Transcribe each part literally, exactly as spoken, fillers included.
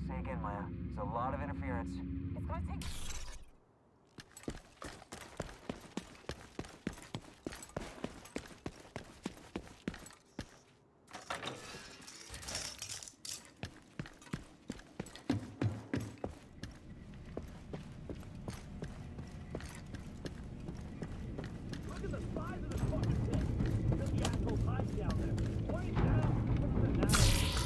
Say again, Maya. There's a lot of interference. It's gonna take... Look at the size of this fucking thing. Look at the asshole hides down there. Point it down. Look at that.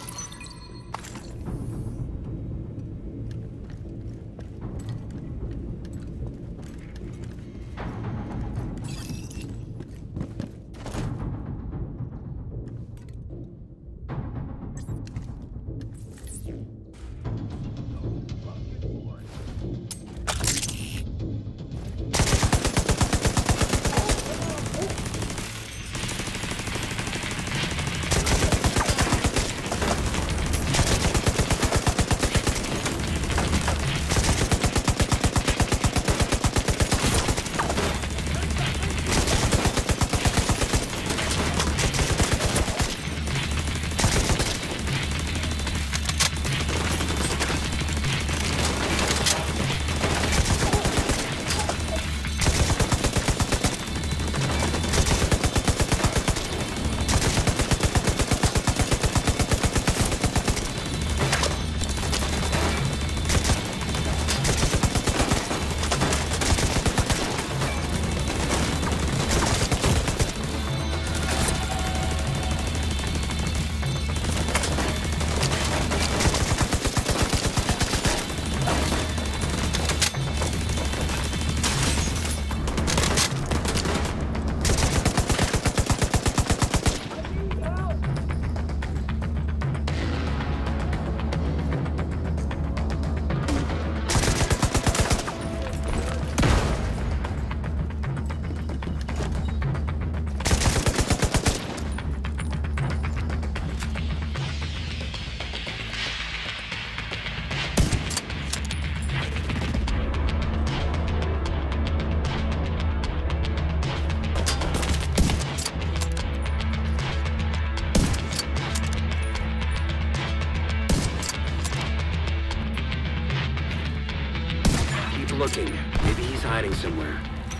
Looking. Maybe he's hiding somewhere.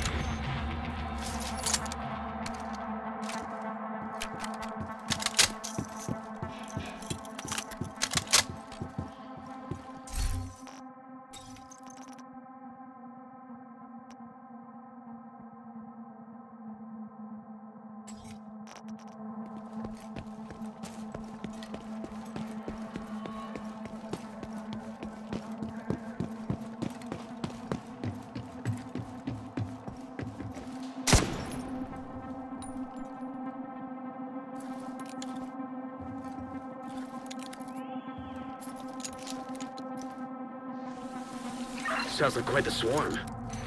Sounds like quite the swarm.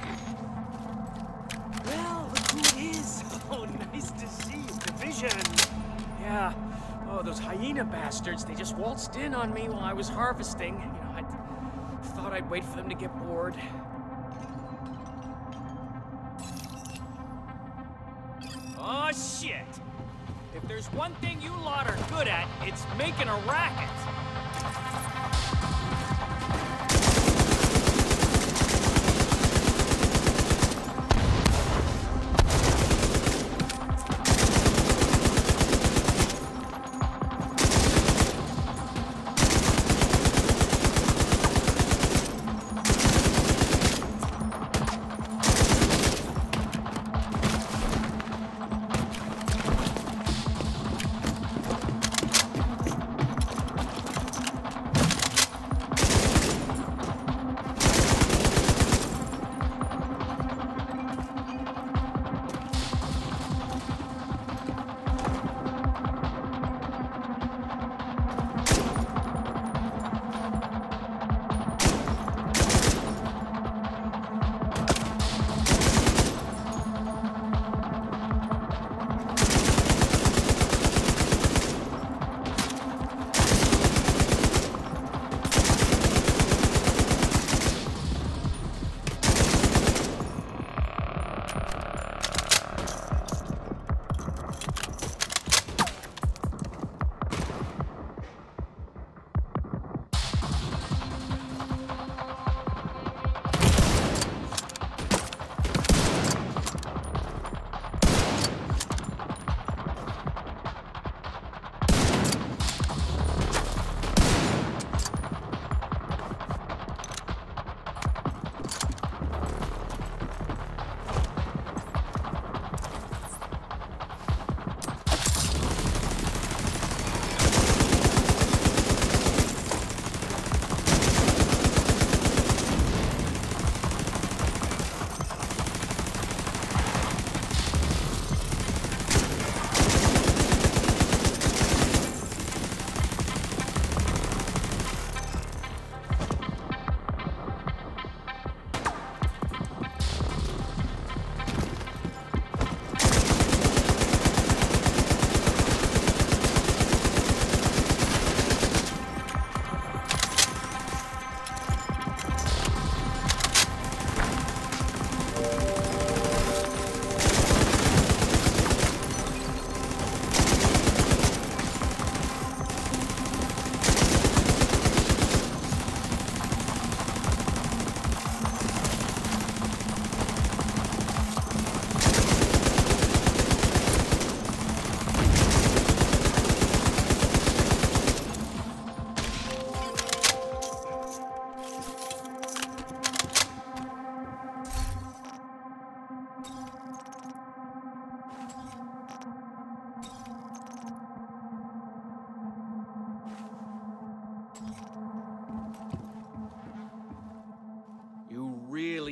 Well, look who it is. Oh, nice to see you, Division. Yeah. Oh, those hyena bastards, they just waltzed in on me while I was harvesting. You know, I thought I'd wait for them to get bored. Oh, shit. If there's one thing you lot are good at, it's making a racket.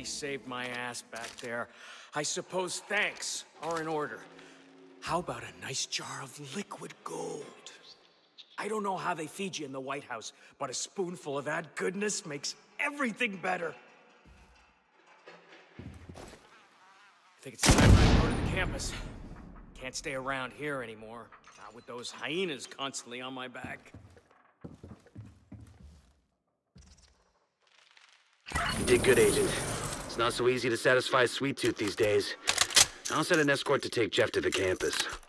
saved my ass back there. I suppose thanks are in order. How about a nice jar of liquid gold? I don't know how they feed you in the White House, but a spoonful of that goodness makes everything better. I think it's time I go to the campus. Can't stay around here anymore, not with those hyenas constantly on my back. You did good, Agent. It's not so easy to satisfy Sweet Tooth these days. I'll send an escort to take Jeff to the campus.